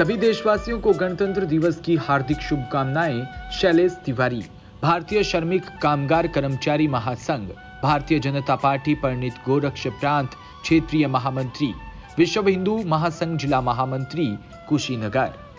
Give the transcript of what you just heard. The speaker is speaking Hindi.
सभी देशवासियों को गणतंत्र दिवस की हार्दिक शुभकामनाएं। शैलेश तिवारी, भारतीय श्रमिक कामगार कर्मचारी महासंघ, भारतीय जनता पार्टी परिणित गोरक्ष प्रांत क्षेत्रीय महामंत्री, विश्व हिंदू महासंघ जिला महामंत्री, कुशीनगर।